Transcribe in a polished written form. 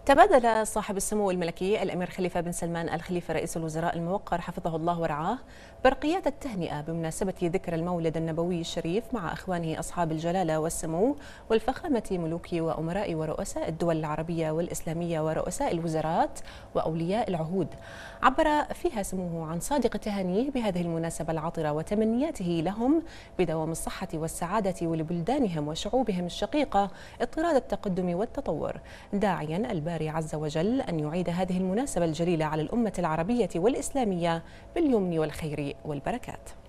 تبادل صاحب السمو الملكي الأمير خليفة بن سلمان الخليفة رئيس الوزراء الموقر حفظه الله ورعاه برقيات التهنئة بمناسبة ذكرى المولد النبوي الشريف مع أخوانه أصحاب الجلالة والسمو والفخامة ملوك وأمراء ورؤساء الدول العربية والإسلامية ورؤساء الوزارات وأولياء العهود. عبر فيها سموه عن صادق تهانيه بهذه المناسبة العطرة وتمنياته لهم بدوام الصحة والسعادة ولبلدانهم وشعوبهم الشقيقة اضطراد التقدم والتطور، داعيا الباري عز وجل أن يعيد هذه المناسبة الجليلة على الأمة العربية والإسلامية باليمن والخير والبركات.